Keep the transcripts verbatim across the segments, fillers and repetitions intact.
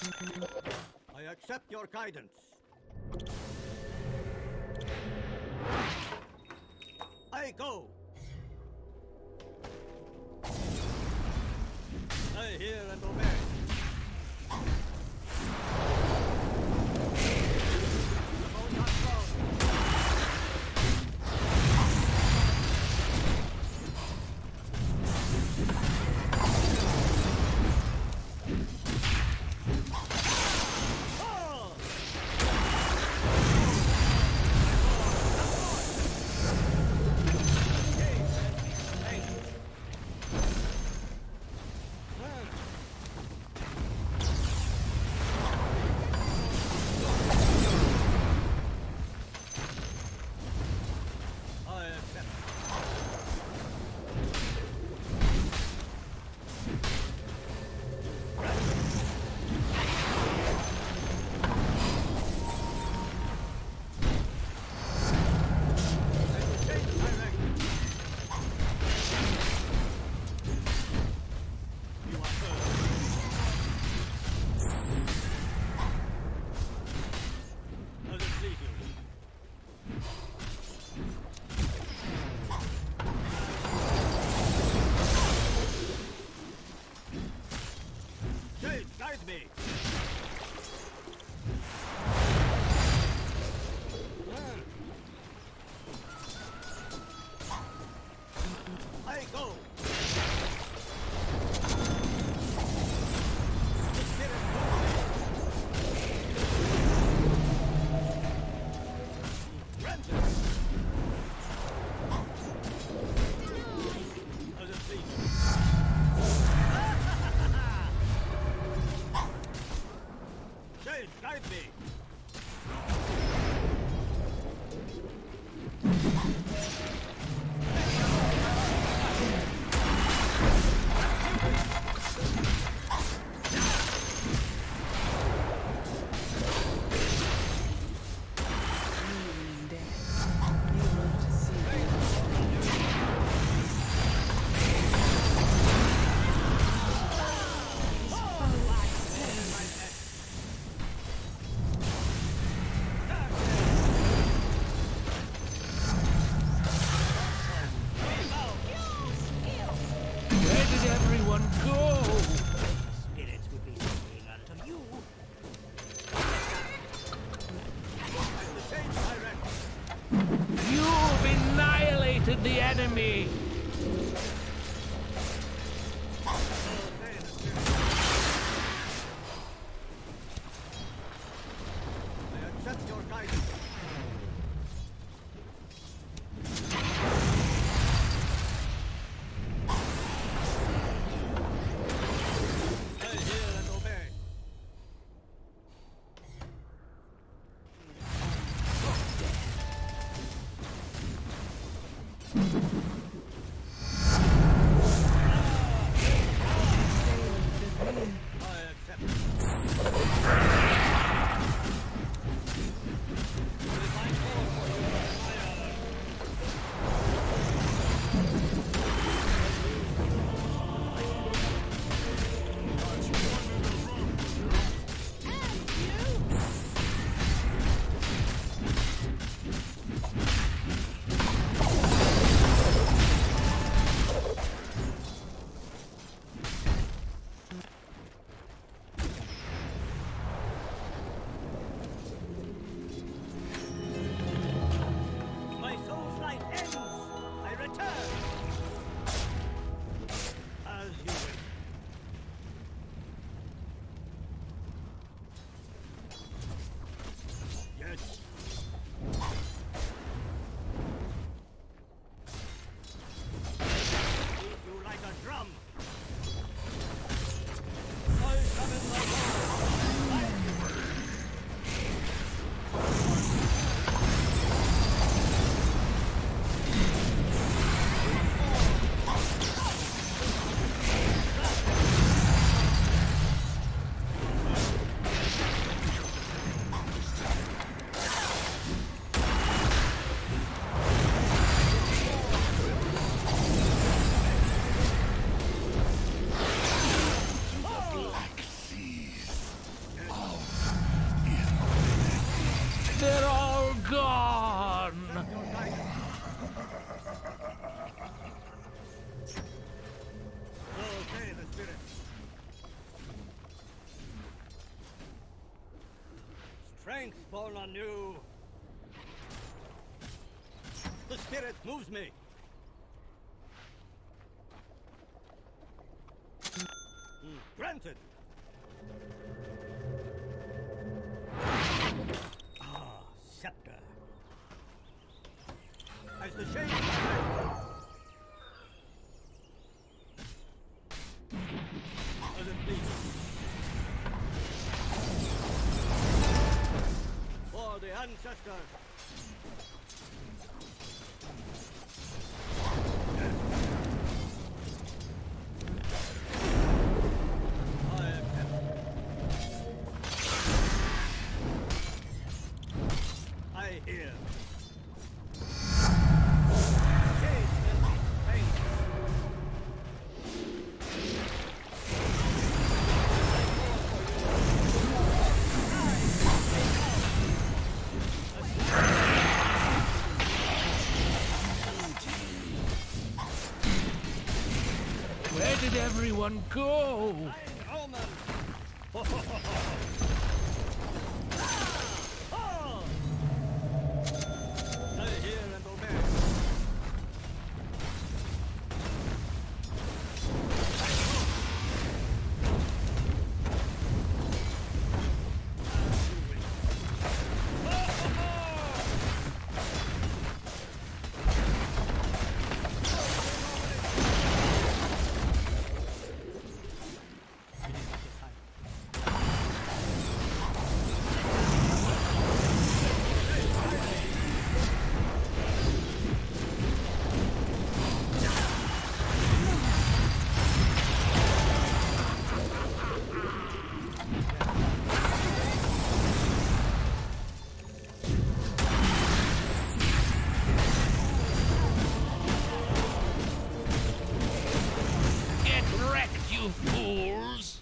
I accept your guidance. I go. I hear and obey. The boat has flown. Me. I go. Guide me! The enemy! I accept your guidance. I hear and obey. strength born anew. The spirit moves me. Mm, granted. Ah, scepter. As the shade as it pleases. For the ancestors. I accept. I hear. Shade envy, pain. Where did everyone go? I'm Roman. Ho, ho, ho, ho. Ah! Oh! I hear and obey. Get wrecked, you fools!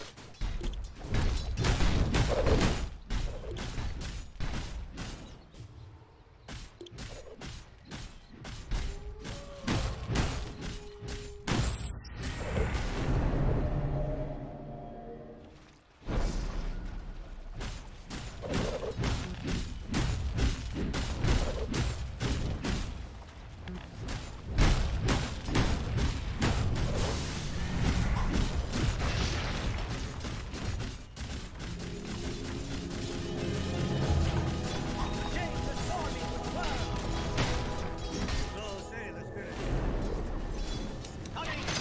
Change the storm into swirl. So say the spirit. Coming.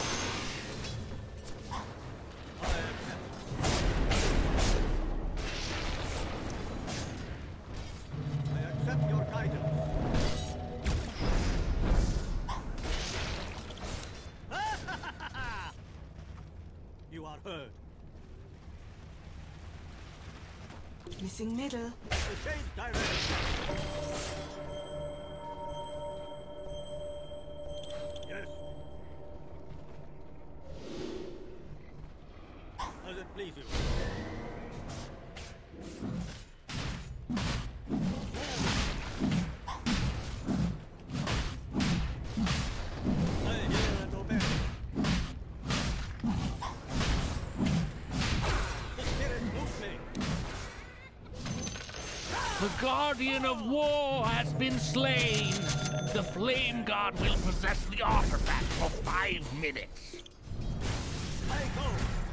I accept. I accept your guidance. You are heard. Missing middle. The shade direction. Yes. As it please you. I hear and obey. The spirit moves me. The Guardian of War has been slain. The Flame God will possess the artifact for five minutes. I go.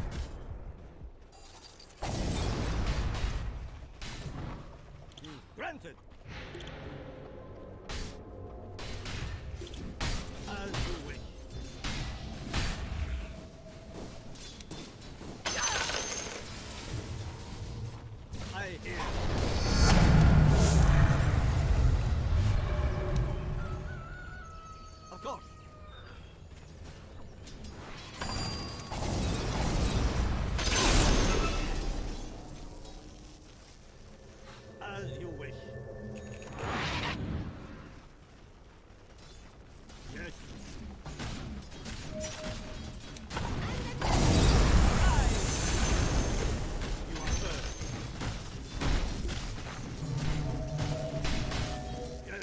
Mm, granted. As you wish. I hear. Of course. As you wish. Yes. You are first. Yes.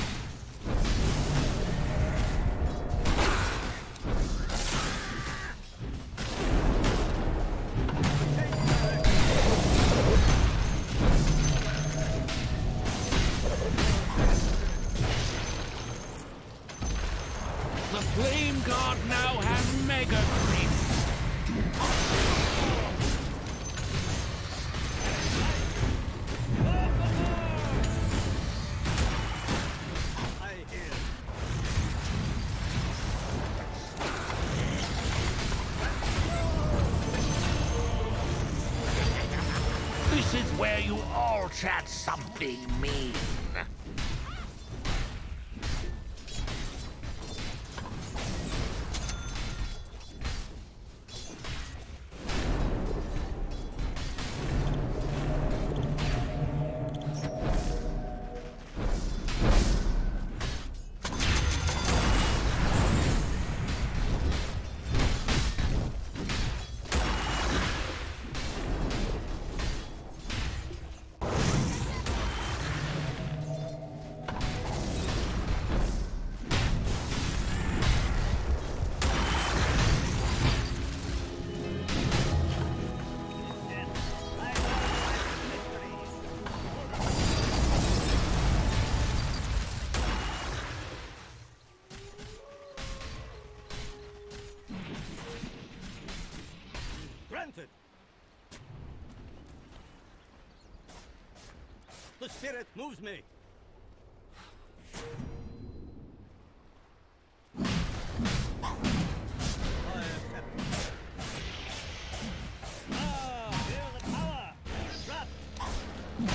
Take direction. The Flame God now has Mega Creeps. I hear. This is where you all chat something mean. Granted. The spirit moves me. I accept. Ah, feel the power. Trap.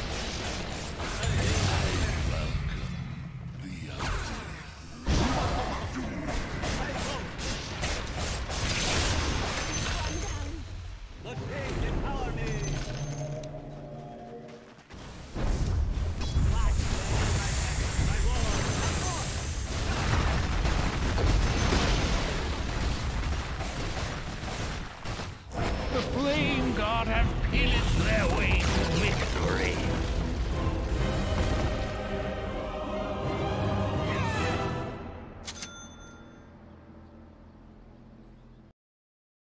The king empower me. Flash my my lord. The Flame God has pillaged their way to victory.